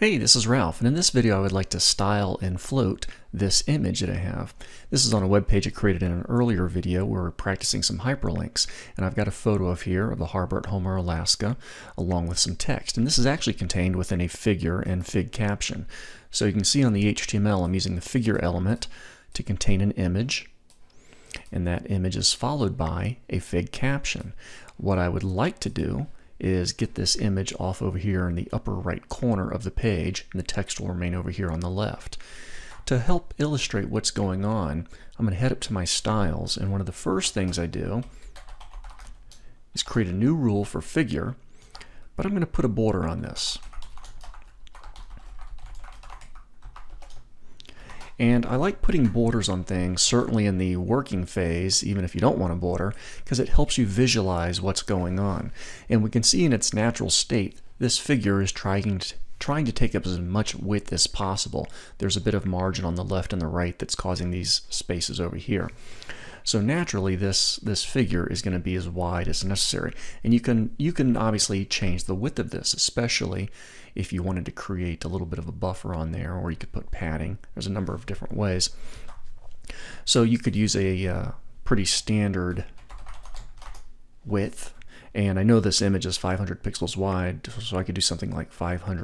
Hey, this is Ralph, and in this video I would like to style and float this image that I have. This is on a web page I created in an earlier video where we're practicing some hyperlinks, and I've got a photo of here of the harbor at Homer, Alaska, along with some text. And this is actually contained within a figure and fig caption. So you can see on the HTML I'm using the figure element to contain an image, and that image is followed by a fig caption. What I would like to do is get this image off over here in the upper right corner of the page, and the text will remain over here on the left. To help illustrate what's going on, I'm going to head up to my styles, and one of the first things I do is create a new rule for figure, but I'm going to put a border on this. And I like putting borders on things, certainly in the working phase, even if you don't want a border, because it helps you visualize what's going on. And we can see in its natural state, this figure is trying to take up as much width as possible. There's a bit of margin on the left and the right that's causing these spaces over here. So naturally, this figure is going to be as wide as necessary. And you can obviously change the width of this, especially if you wanted to create a little bit of a buffer on there, or you could put padding. There's a number of different ways. So you could use a pretty standard width. And I know this image is 500 pixels wide, so I could do something like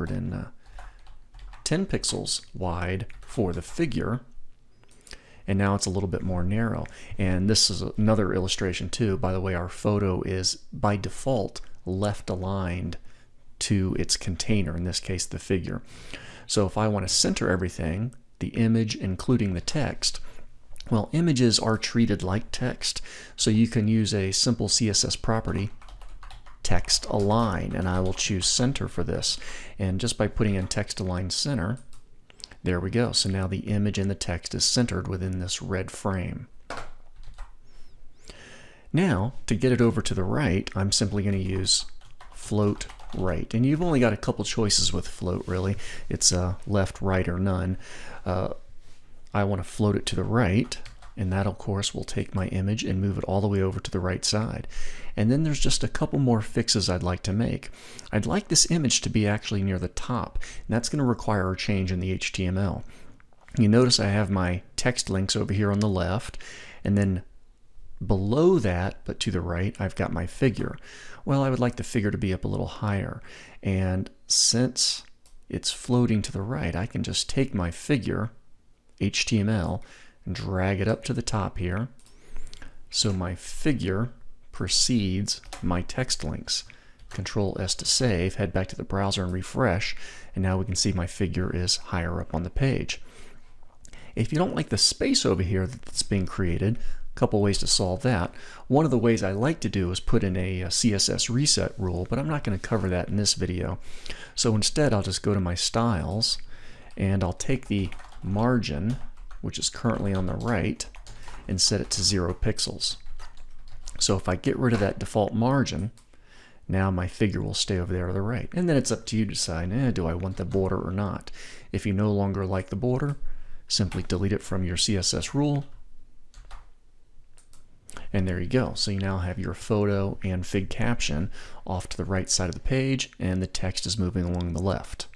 510 pixels wide for the figure. And now it's a little bit more narrow. And this is another illustration too. By the way, our photo is by default left aligned to its container, in this case the figure. So if I want to center everything, the image including the text, well, images are treated like text. So you can use a simple CSS property, text align, and I will choose center for this. And just by putting in text align center, there we go. So now the image and the text is centered within this red frame. Now, to get it over to the right, I'm simply going to use float right. And you've only got a couple choices with float, really. It's left, right, or none. I want to float it to the right, and that, of course, will take my image and move it all the way over to the right side. And then there's just a couple more fixes I'd like to make. I'd like this image to be actually near the top, and that's going to require a change in the HTML. You notice I have my text links over here on the left, and then below that, but to the right, I've got my figure. Well, I would like the figure to be up a little higher, and since it's floating to the right, I can just take my figure, HTML, and drag it up to the top here, so my figure precedes my text links. Control S to save, head back to the browser and refresh, and now we can see my figure is higher up on the page. If you don't like the space over here that's being created, a couple ways to solve that. One of the ways I like to do is put in a CSS reset rule, but I'm not going to cover that in this video. So instead I'll just go to my styles, and I'll take the margin, which is currently on the right, and set it to 0 pixels. So if I get rid of that default margin, now my figure will stay over there to the right. And then it's up to you to decide, do I want the border or not? If you no longer like the border, simply delete it from your CSS rule. And there you go. So you now have your photo and fig caption off to the right side of the page, and the text is moving along the left.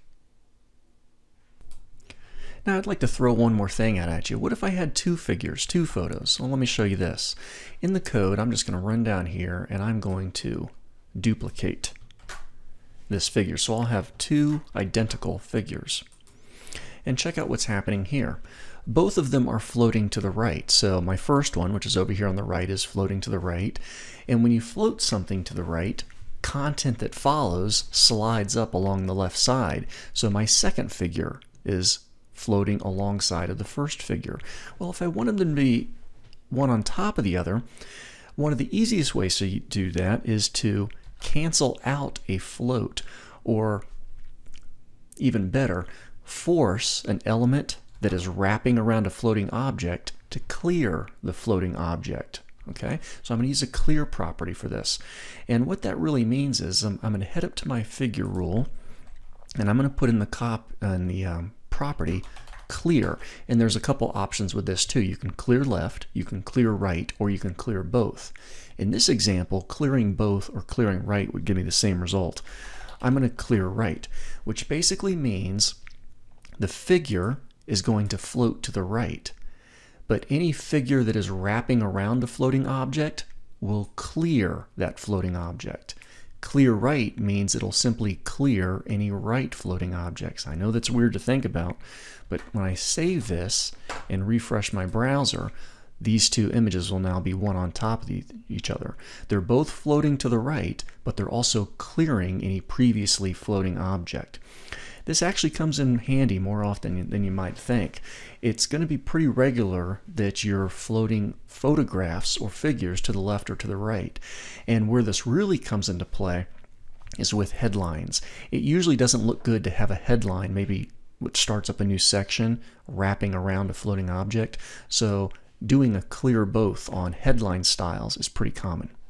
Now I'd like to throw one more thing out at you. What if I had two figures, two photos? Well, let me show you this. In the code, I'm just going to run down here, and I'm going to duplicate this figure. So I'll have two identical figures. And check out what's happening here. Both of them are floating to the right. So my first one, which is over here on the right, is floating to the right. And when you float something to the right, content that follows slides up along the left side. So my second figure is floating alongside of the first figure. Well, if I wanted them to be one on top of the other, one of the easiest ways to do that is to cancel out a float, or even better, force an element that is wrapping around a floating object to clear the floating object. Okay, so I'm going to use a clear property for this. And what that really means is I'm going to head up to my figure rule, and I'm going to put in the property clear. And there's a couple options with this too. You can clear left, you can clear right, or you can clear both. In this example, clearing both or clearing right would give me the same result. I'm going to clear right, which basically means the figure is going to float to the right. But any figure that is wrapping around a floating object will clear that floating object. Clear right means it'll simply clear any right floating objects. I know that's weird to think about, but when I save this and refresh my browser, these two images will now be one on top of each other. They're both floating to the right, but they're also clearing any previously floating object. This actually comes in handy more often than you might think. It's going to be pretty regular that you're floating photographs or figures to the left or to the right. And where this really comes into play is with headlines. It usually doesn't look good to have a headline, maybe which starts up a new section, wrapping around a floating object. So doing a clear both on headline styles is pretty common.